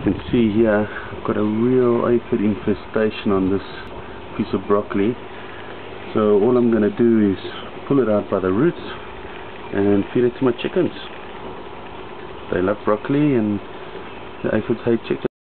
can see here, I've got a real aphid infestation on this piece of broccoli. So all I'm going to do is pull it out by the roots and feed it to my chickens. They love broccoli and the aphids hate chickens.